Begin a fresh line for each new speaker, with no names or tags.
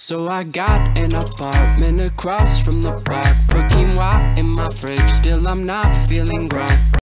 So I got an apartment across from the park. Put quinoa in my fridge, still I'm not feeling right.